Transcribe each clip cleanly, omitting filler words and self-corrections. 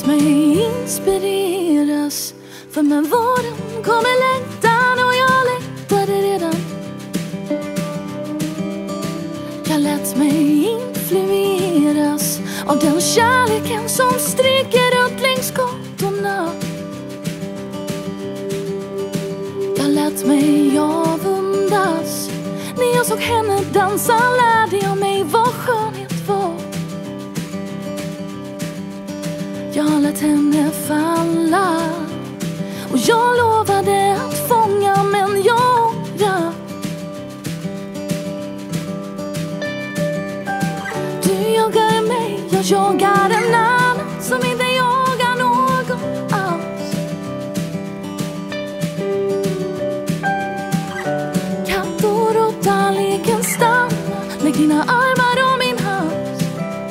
lät mig inspireras, för med våren kommer längtan och jag längtade redan. Jag lät mig influeras av den kärleken som stryker runt längs gatorna. Jag lät mig avundas. När jag såg henne dansa lärde jag mig vad skönhet var. Jag lät henne falla och jag lovade att fånga, men jag ångrar. Du jagar mig, jag jagar en annan som inte jagar någon alls. Katt och råtta leken stanna, lägg dina armar om min hals.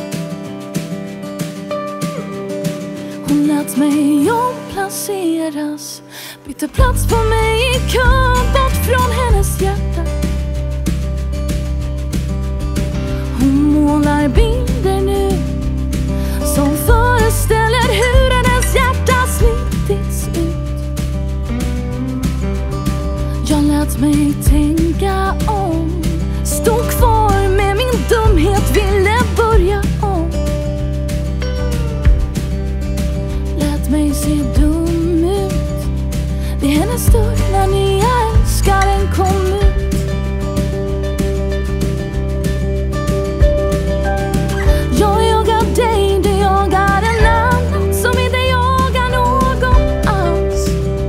Hon lät mig omplaceras, bytte plats på mig i kön bort från hennes hjärta. Hon målar bilder nu som föreställer hur hennes hjärta slitits ut. Jag lät mig tänka om, stod kvar med min dumhet, ville börja om. Lät mig se dum ut vid hennes dörr när nya älskaren kom ut. Jag jagar dig, du jagar en annan som inte jagar någon alls.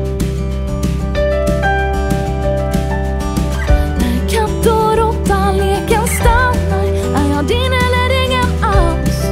När katt och råtta leken stannar, är jag din eller ingen alls.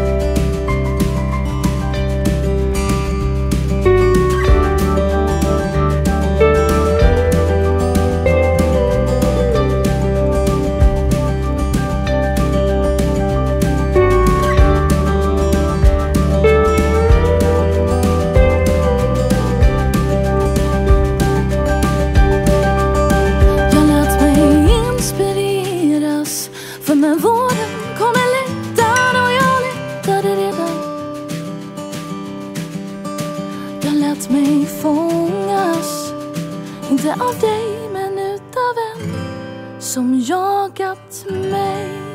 Jag lät mig inspireras, för med våren kommer längtan och jag längtade redan. Jag lät mig fångas, inte av dig men utav en som jagat mig.